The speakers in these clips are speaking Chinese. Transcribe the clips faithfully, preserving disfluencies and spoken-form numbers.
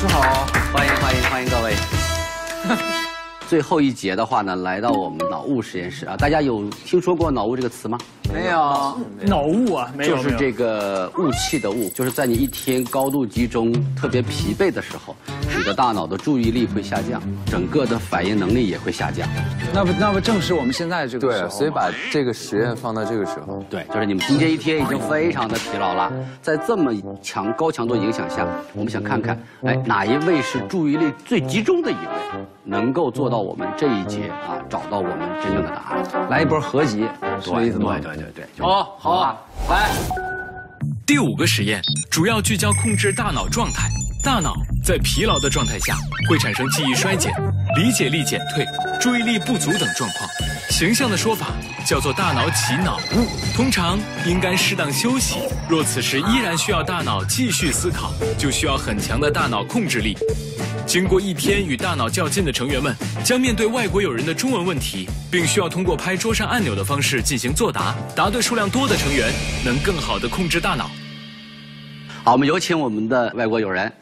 师好， 欢迎欢迎欢迎各位。最后一节的话呢，来到我们脑雾实验室啊，大家有听说过脑雾这个词吗？ 没有。 脑雾啊，没有。 就是这个雾气的雾，就是在你一天高度集中、特别疲惫的时候，你的大脑的注意力会下降，整个的反应能力也会下降。 那不那不正是我们现在这个时候？ 对，所以把这个实验放到这个时候。 对，就是你们今天一天已经非常的疲劳了，在这么强高强度影响下，我们想看看，哎，哪一位是注意力最集中的一位，能够做到我们这一节啊，找到我们真正的答案， 来一波合集，是这意思吗？ 对对对对。 哦，好啊，来。 第五个实验主要聚焦控制大脑状态。大脑在疲劳的状态下会产生记忆衰减、理解力减退、注意力不足等状况。形象的说法叫做大脑起脑雾，通常应该适当休息。若此时依然需要大脑继续思考，就需要很强的大脑控制力。经过一天与大脑较劲的成员们，将面对外国友人的中文问题，并需要通过拍桌上按钮的方式进行作答。答对数量多的成员能更好地控制大脑。 好，我们有请我们的外国友人。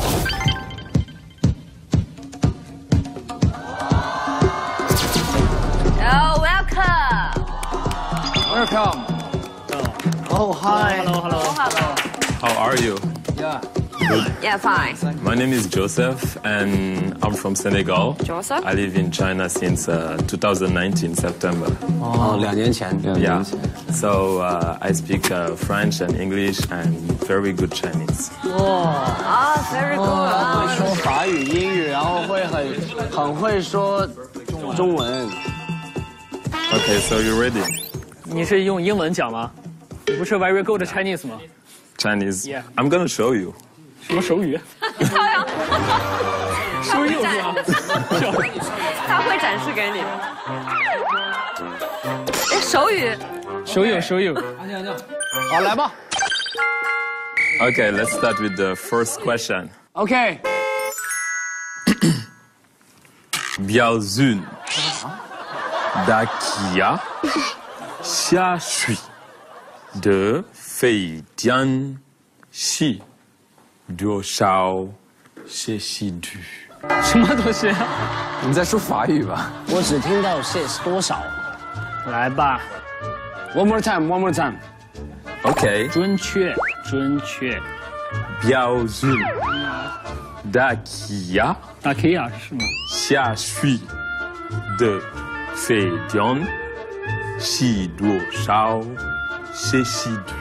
Oh, welcome. Welcome. Oh, hi. Hello, hello. Oh, hello. How are you? Yeah. Yeah, fine. My name is Joseph, and I'm from Senegal. Joseph? I live in China since uh, two thousand nineteen September. 哦，两年前，两 Yeah. 年前。 So uh, I speak uh, French and English and very good Chinese. Oh, very good. 会说法语、英语，然后会很很会说中文。 Okay, so you ready? 你是用英文讲吗？你不是 very good Chinese 吗？ Chinese. Yeah. I'm gonna show you. 什么手语？手语是吗？ 他会展示给你。哎，手语。 手语，手语。 安静安静。好，来吧。 Okay, let's start with the first question. OK。 Biaoun. Dakia. Xia Shui. De Fei Dian Xi. Duo Shao. Xie Xi Du. 什么东西？ 你在说法语吧？ 我只听到 is 多少。 来吧。 One more time, one more time. Okay. 准确，准确。 Biaoun. Dakia. 打 K 啊是吗？ Xia Shui. De Fei Dian Xi Duo Shao. Xie Xi Du.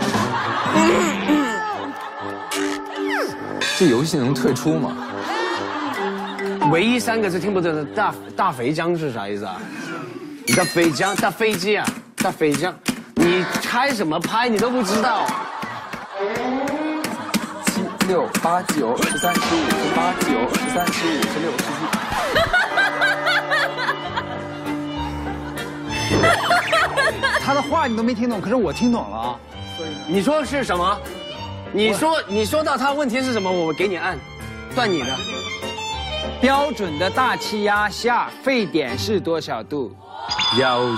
这游戏能退出吗？ 唯一三个字听不懂的大大肥江是啥意思啊？你大肥江，大飞机啊，大肥江，你开什么拍你都不知道。 七六八九十三十五十八九十三十五十六十七。他的话你都没听懂，可是我听懂了啊。你说是什么？你说你说到他问题是什么？我给你按，断你的。标准的大气压下沸点是多少度？ Biaoun.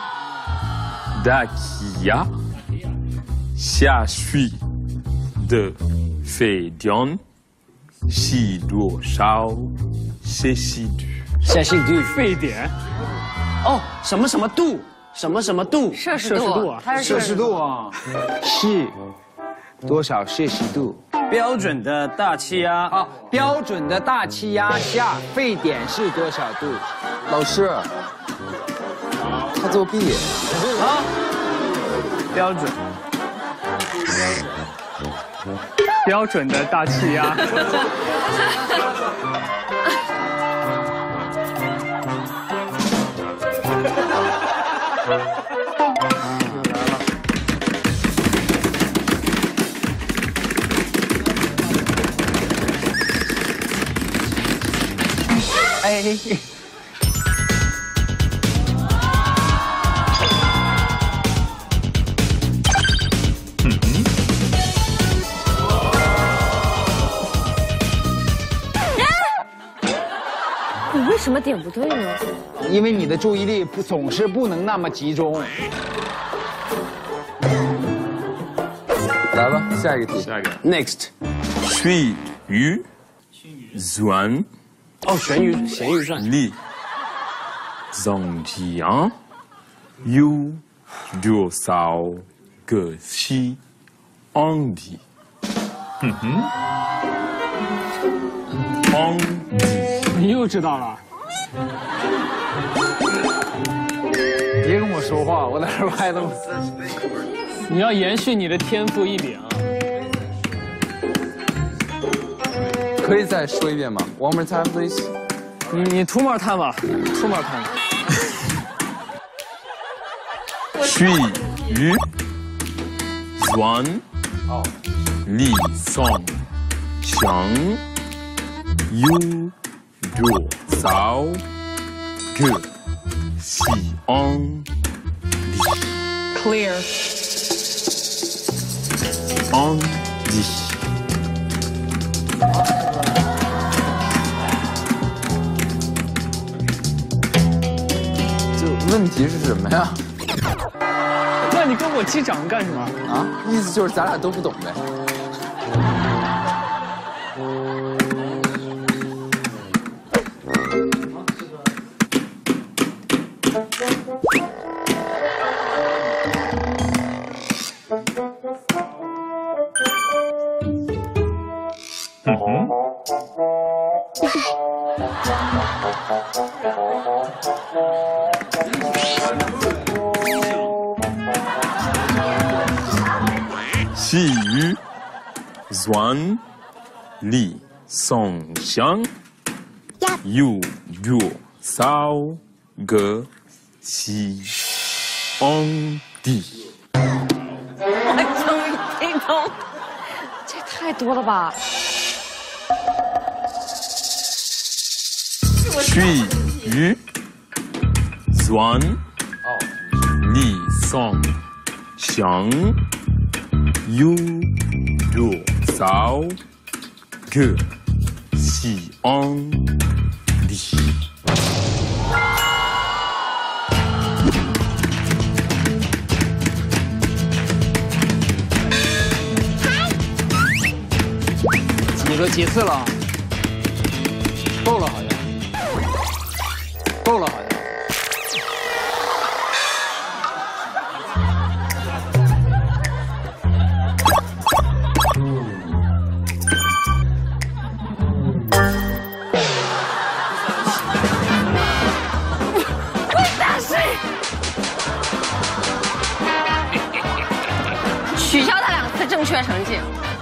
Dakia. Xia Shui. De Fei Dian Xi Duo Shao. Xie Xi Du. 下细度。 沸点。 哦，什么什么度？什么什么度？ 摄氏摄氏度啊， 它是摄氏度啊。是多少摄氏度？ 标准的大气压啊，标准的大气压下沸点是多少度？ 老师，他作弊。 啊， 标准。 标准的大气压。 哎， 你为什么点不对呢？ 因为你的注意力不总是不能那么集中。 来吧，下一个题。 下一个 Next， Shui Yu. 转， 哦，咸鱼咸鱼转。 里，中间，有多少个是昂的？嗯哼，昂的。 你又知道了。 别跟我说话，我在这拍东西。 你要延续你的天赋异禀啊！ 可以再说一遍吗 ？One more time, please。 你你 two more time 吧 ，two more time。 水鱼转，里上想有多少个是昂的？ Clear。 昂的。 这问题是什么呀？ 那你跟我击掌干什么？ 啊，意思就是咱俩都不懂呗。 嗯哼。细雨转里上香，有多少个是昂的？ 我终于听懂，这太多了吧？ 水雨转里上香，有多少个是昂的？ 几个几次了？够了好像，够了好像。 取消他两次正确成绩。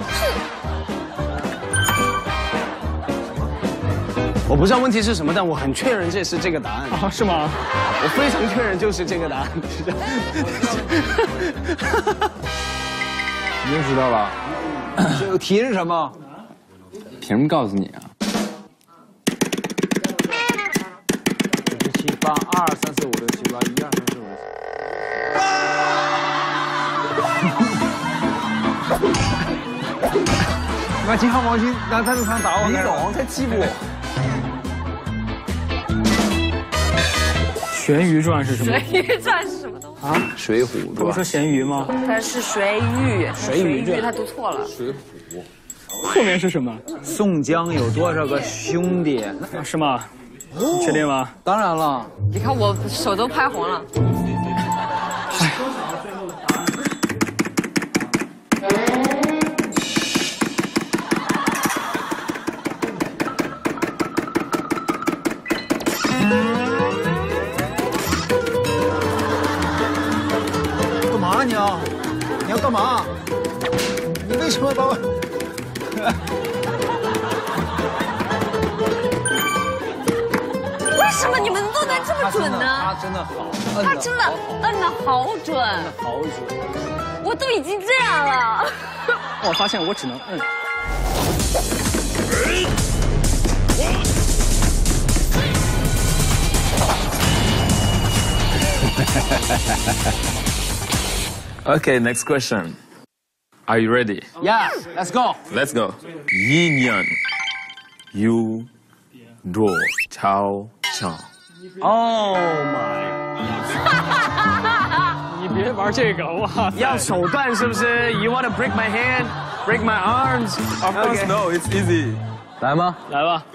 我不知道问题是什么，但我很确认这是这个答案。 啊，是吗？ 我非常确认就是这个答案。 你就知道了。 这个题是什么？ 凭什么告诉你啊？ 七八二三四五六七八一二三四五六。拿金号毛巾拿赞助商打我。 李总才欺负我。 咸鱼传是什么？ 咸鱼传是什么东西？ 啊，《水浒传》 不是说咸鱼吗？ 它是水域，水域，他读错了。 水浒。 后面是什么？ 宋江有多少个兄弟？ 啊，是吗？你确定吗？ 当然了。 你看我手都拍红了。 干嘛你要？你要干嘛？你为什么把我？ 为什么你们都能这么准呢？ 他真的好， 他真的摁的好准， 好准。 我都已经这样了。 我发现我只能摁。 Okay, next question. Are you ready? Yes, let's go. Let's go. 一年有多少场 Oh my！ 你别玩这个，哇！ 要手段是不是 ？You wanna break my hand, break my arms? Of course, no. It's easy. 来吗？ 来吧。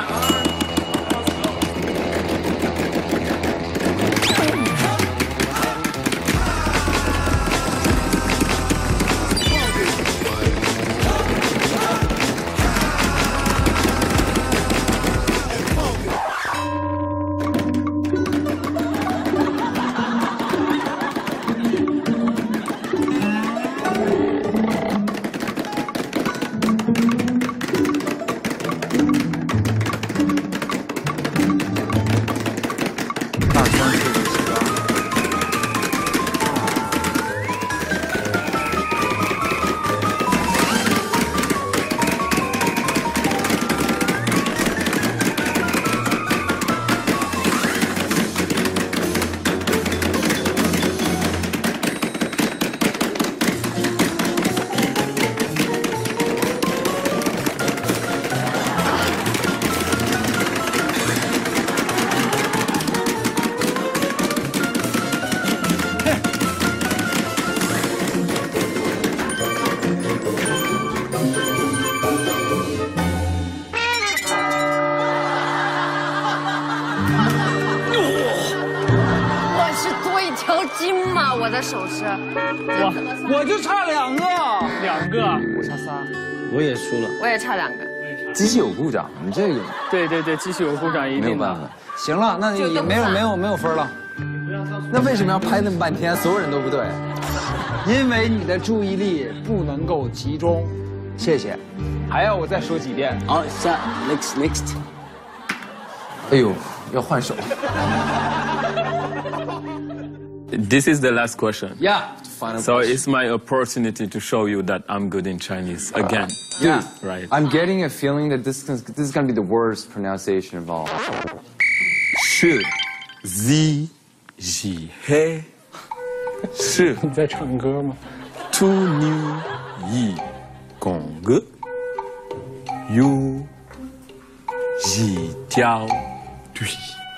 我的手势， 我我就差两个， 两个， 我差仨，我也输了， 我也差两个。 机器有故障，你这个对对对，机器有故障一定没有办法。 行了，那也没有没有没有分了。 那为什么要拍那么半天？所有人都不对， 因为你的注意力不能够集中。谢谢，还要我再说几遍？ 好，下 next next。 哎呦，要换手。 This is the last question. Yeah. Final So question. it's my opportunity to show you that I'm good in Chinese again. Yeah. Right. I'm getting a feeling that this is, this is going to be the worst pronunciation of all. Shi, zi, ji, he. Shi, 你在唱歌吗？ tu, niu, yi, gong, yu, ji, jiao, dui.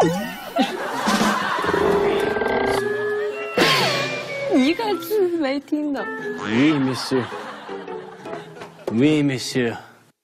一个字没听懂。 Oui, monsieur. Oui, monsieur.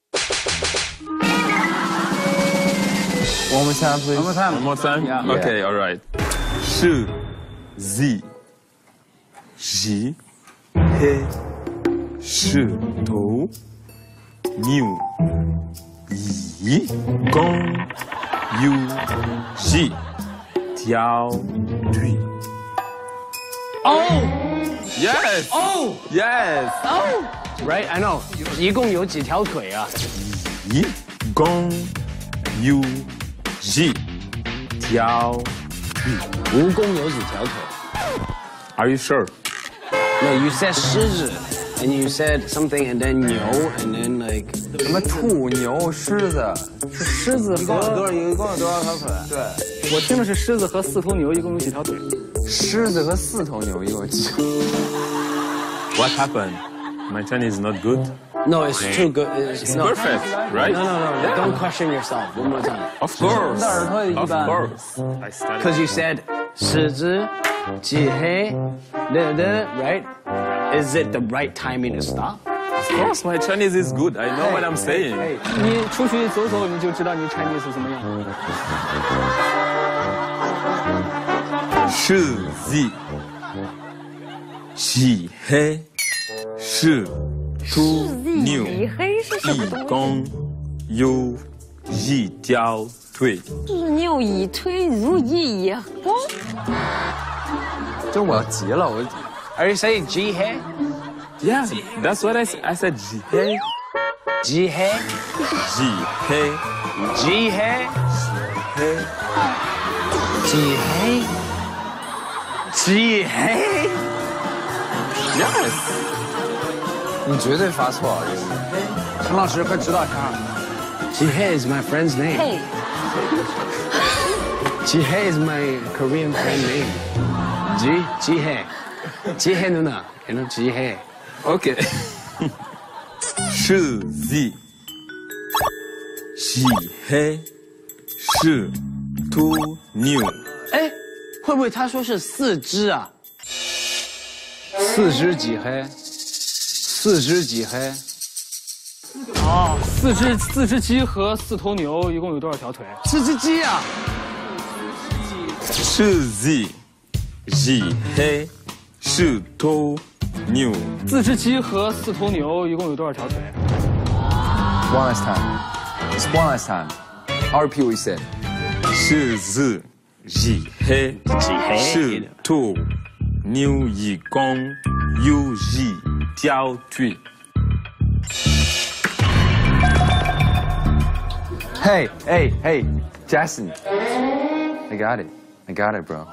One more time, please. One more time. One more time? Yeah. Okay, all right. Shi, zi, ji, he, shi, tu, niu, yi, gong, yu, ji, jiao, dui. Oh, Yes! oh, Yes! oh. Right, I know. 一共有几条腿啊？ 一共有几条腿？ 蜈蚣有几条腿 Are you sure? No, you said 狮子 and you said something and then 牛 and then like 什么兔、牛、狮子？ 是狮子一共有多和少？一共有多少条腿？ 对， 我听的是狮子和四头牛一共有几条腿？ 狮子和四头牛一共有几？ What happened? My Chinese is not good. No, it's too good. It's, It's no. perfect, right? No, no, no, no. Don't question yourself. One more time. Of course. 耳朵一 Of 般。 course. I studied. Because you said 狮子、鸡黑、的的 right? Is it the right timing to stop? Of course, my Chinese is good. I know what I'm saying. 你出去走走，你就知道你 Chinese 是怎么样。 狮子、鸡黑、是兔、牛、 以黑是什么一东西？ 共有一条腿。 是牛以推如意以公。 就我要急了，我 Are you saying 鸡黑？ Yeah, that's what I said. I said 鸡黑、 鸡黑？ 鸡黑、 鸡黑？ 黑。 鸡黑？鸡黑？ Yes. 你绝对发错了。 陈老师，快指导一下。 Jihei is my friend's name. 嘿， Jihei is my Korean friend name. Ji Jihei. Jihei no no. You know Jihei. Okay. 狮子、鸡黑、是兔、牛。 哎，会不会他说是四只啊？ 四只几黑？四只几黑？ 啊，四只四只鸡和四头牛一共有多少条腿？ 四只鸡啊！ 四只鸡黑四头牛。 四只鸡和四头牛一共有多少条腿 One last time. Just one last time. I'll repeat what you said. 四只鸡黑四头牛一共有一条腿。 Hey, hey, hey, Jason. I got it. I got it, bro.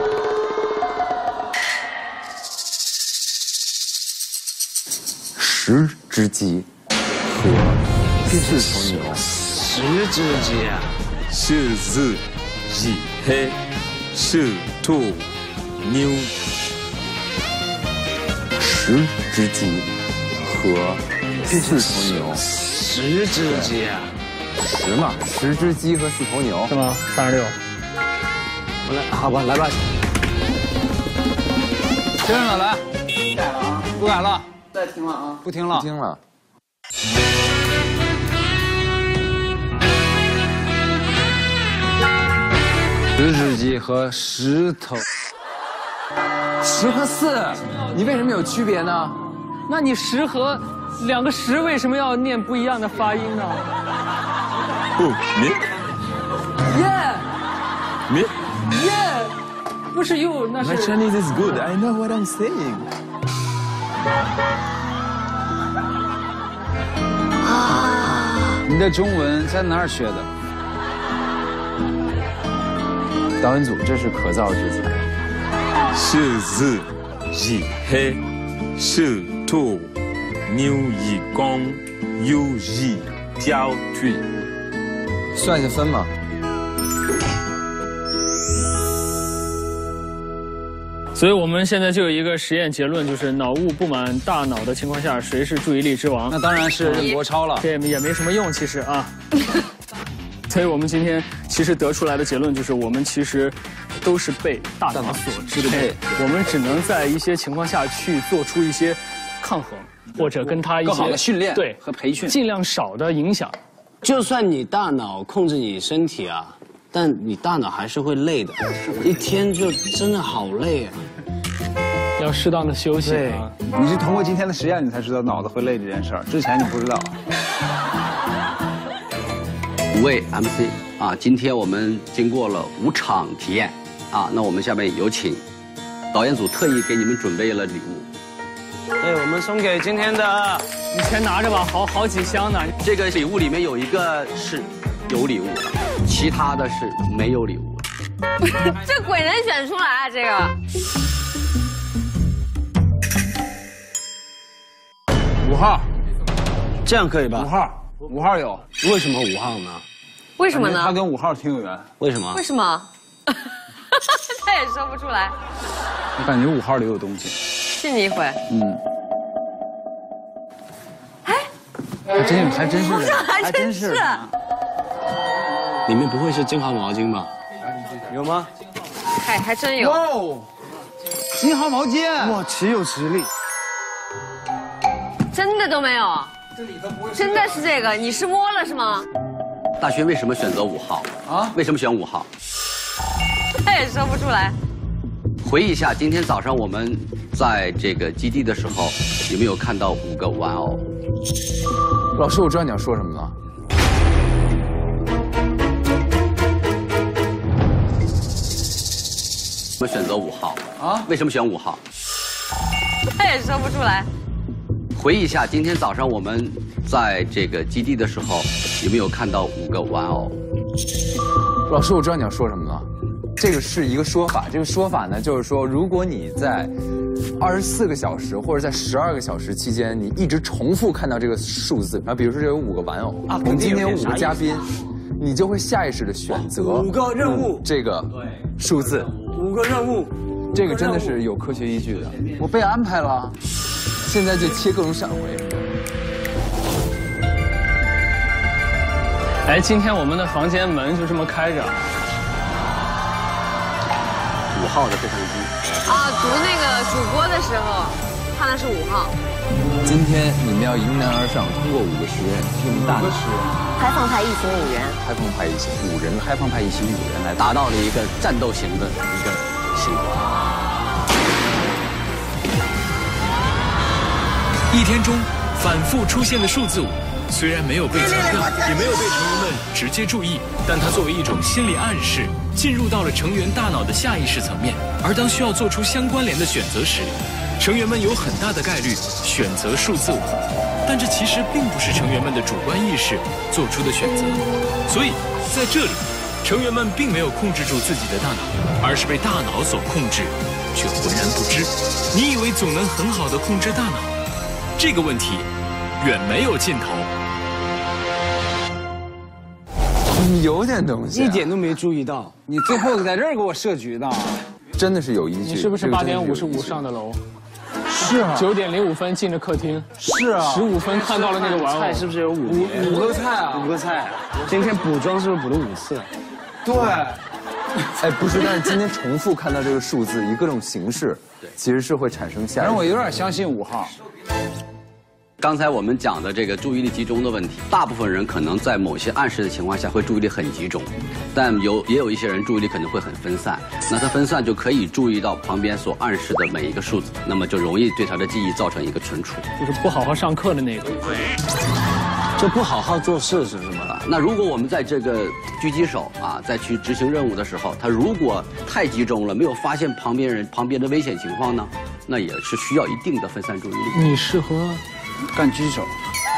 十只鸡和四头牛。 十只鸡啊！ 四只鸡黑四头牛。 十只鸡和四头牛。 十只鸡啊！ 十嘛，十只鸡和四头牛是吗？三十六。 我来，好吧，来吧。 听着来， 改了啊， 不改了， 再听了啊， 不听了。 不听了。 十只鸡和十头， 十和四，你为什么有区别呢？ 那你十和两个十为什么要念不一样的发音呢？ 不，你耶你耶，不是 you， 那 My 是 Chinese is good. I know what I'm saying. 你的中文在哪儿学的？ 导演组，这是可造之材。 四只鸡黑四头牛一共有一条腿。 算一下分嘛。 所以我们现在就有一个实验结论，就是脑雾布满大脑的情况下，谁是注意力之王？ 那当然是任国超了。 这也没什么用，其实啊。所以我们今天其实得出来的结论就是，我们其实都是被大脑所支配，我们只能在一些情况下去做出一些抗衡，或者跟他一些更好的训练对和培训， 尽量少的影响。 就算你大脑控制你身体啊，但你大脑还是会累的，一天就真的好累啊。 要适当的休息啊。 你是通过今天的实验，你才知道脑子会累这件事儿，之前你不知道。 五位 M C 啊，今天我们经过了五场体验啊，那我们下面有请导演组特意给你们准备了礼物。 对，我们送给今天的， 你钱拿着吧，好好几箱呢。 这个礼物里面有一个是有礼物的，其他的是没有礼物的。 这鬼能选出来啊？这个五号， 这样可以吧？ 五号，五号有。 为什么五号呢？ 为什么呢？ 他跟五号挺有缘。 为什么？ 为什么？他也说不出来。 我感觉五号里有东西。 信你一回。 嗯。哎，还真还真是的， 还真是。 里面不会是金华毛巾吧？有吗？ 还还真有。 哇哦，金华毛巾， 哇，岂有此理！ 真的都没有。真的是这个，你是摸了是吗？ 大学为什么选择五号啊？为什么选五号？ 他也说不出来。 回忆一下，今天早上我们在这个基地的时候，有没有看到五个玩偶？ 老师，我知道你要说什么了。 我们选择五号啊？为什么选五号？ 他也说不出来。 回忆一下，今天早上我们在这个基地的时候，有没有看到五个玩偶？ 老师，我知道你要说什么了。这个是一个说法，这个说法呢，就是说，如果你在二十四个小时或者在十二个小时期间，你一直重复看到这个数字，啊，比如说这有五个玩偶，啊，我们今天有五个嘉宾，你就会下意识的选择五个任务这个数字， 五个任务， 这个真的是有科学依据的。 我被安排了。 现在就切各种闪回。 哎，今天我们的房间门就这么开着。 五号的摄像机。 啊，读那个主播的时候，看的是五号。 今天你们要迎难而上，通过五个实验，用大脑。 开放派一行五人， 开放派一行五人，开放派一行五人来达到了一个战斗型的一个行为。 一天中反复出现的数字五，虽然没有被强调，也没有被成员们直接注意，但它作为一种心理暗示，进入到了成员大脑的下意识层面。而当需要做出相关联的选择时，成员们有很大的概率选择数字五，但这其实并不是成员们的主观意识做出的选择。所以在这里，成员们并没有控制住自己的大脑，而是被大脑所控制，却浑然不知。你以为总能很好的控制大脑？这个问题远没有尽头。 你有点东西、啊， 一点都没注意到。你最后在这儿给我设局呢， 真的是有依据。 你是不是八点五十五上的楼？ 是啊， 九点零五分进了客厅。 是啊， 十五分看到了那个玩偶。 菜是不是有五五五个菜啊？五个菜。今天补妆是不是补了五次？ 对。 哎，不是，但是今天重复看到这个数字以各种形式，其实是会产生下。 反正我有点相信五号。 刚才我们讲的这个注意力集中的问题，大部分人可能在某些暗示的情况下会注意力很集中，但有也有一些人注意力可能会很分散。那他分散就可以注意到旁边所暗示的每一个数字，那么就容易对他的记忆造成一个存储。 就是不好好上课的那个。 就不好好做事是什么？ 那如果我们在这个狙击手啊，在去执行任务的时候，他如果太集中了，没有发现旁边人旁边的危险情况呢，那也是需要一定的分散注意力。 你适合干狙击手。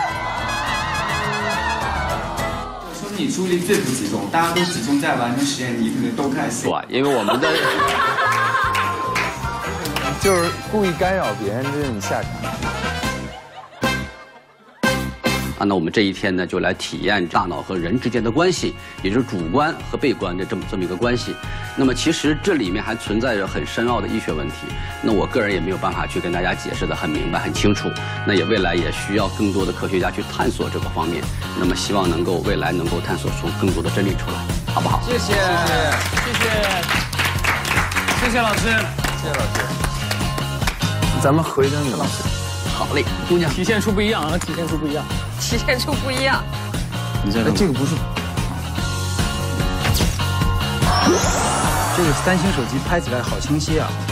说你注意力最不集中，大家都集中在完成实验，你可能都开心。 对，因为我们的就是故意干扰别人，这是你下场。 啊，那我们这一天呢，就来体验大脑和人之间的关系，也就是主观和被观的这么这么一个关系。那么其实这里面还存在着很深奥的医学问题，那我个人也没有办法去跟大家解释得很明白、很清楚。那也未来也需要更多的科学家去探索这个方面。那么希望能够未来能够探索出更多的真理出来，好不好？ 谢谢，谢谢，谢谢老师， 谢谢老师。咱们回灯的老师。 好嘞，姑娘， 体现出不一样啊，体现出不一样， 体现出不一样。 你在这个不是，这个三星手机拍起来好清晰啊。